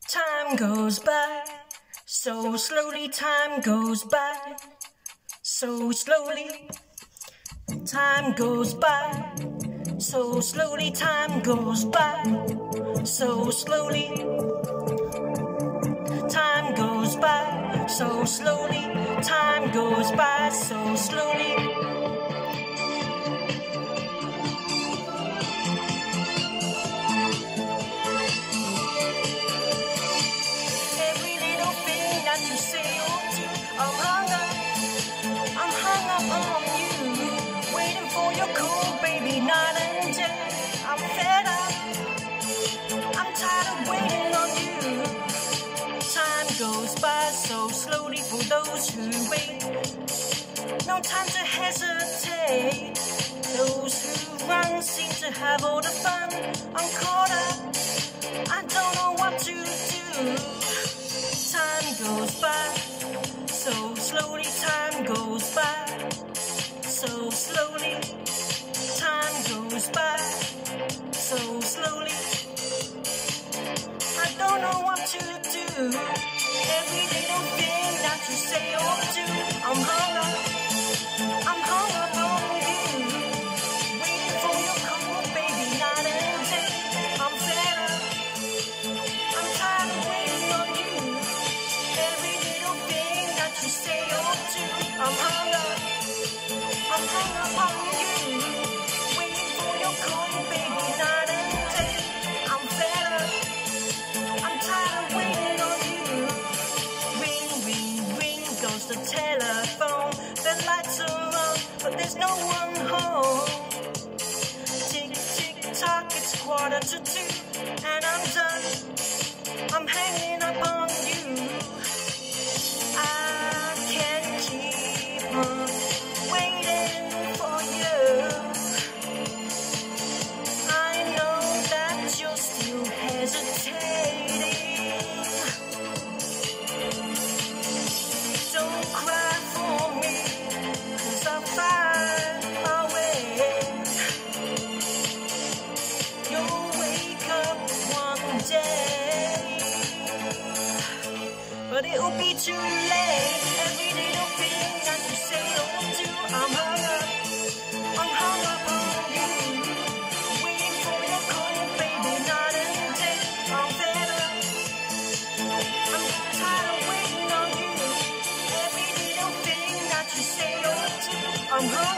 Time goes by, so slowly time goes by, so slowly. Time goes by, so slowly time goes by, so slowly. Time goes by, so slowly. Time goes by, so slowly. Every little thing that you say or do, I'm hung up on you, waiting for your call, baby, night and day. I'm fed up, I'm tired of waiting on you. Time goes by so slowly for those who wait. No time to hesitate. Those who run seem to have all the fun. I'm caught up, I don't know what to do. Time goes by so slowly. Time goes by so slowly. Time goes by so slowly. I don't know what to do. Every little thing that you say or do, I'm hung up on you, waiting for your call, baby, night and day. I'm fed up, I'm tired of waiting on you. Every little thing that you say or do, I'm hung up on you, waiting for your call, baby, night and day. I'm fed up, I'm tired of waiting on you. Ring, ring, ring goes the telephone. The lights are on, but there's no one home. Tick, tick, tock, it's 1:45, and I'm done. I'm hanging up on you. I can't keep on waiting for you. I know that you're still hesitating. Don't cry for me, 'cause I'll find my way. You'll wake up one day, but it'll be too late. Every little thing that you say or do, I'm hung up on you, waiting for your call, baby, night and day. I'm fed up, I'm tired of waiting on you. Every little thing that you say or do, I'm hung